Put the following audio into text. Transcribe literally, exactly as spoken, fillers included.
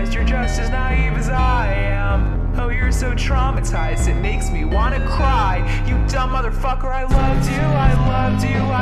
surprised you're just as naive as I am. Oh, you're so traumatized, it makes me wanna cry. You dumb motherfucker, I loved you, I loved you,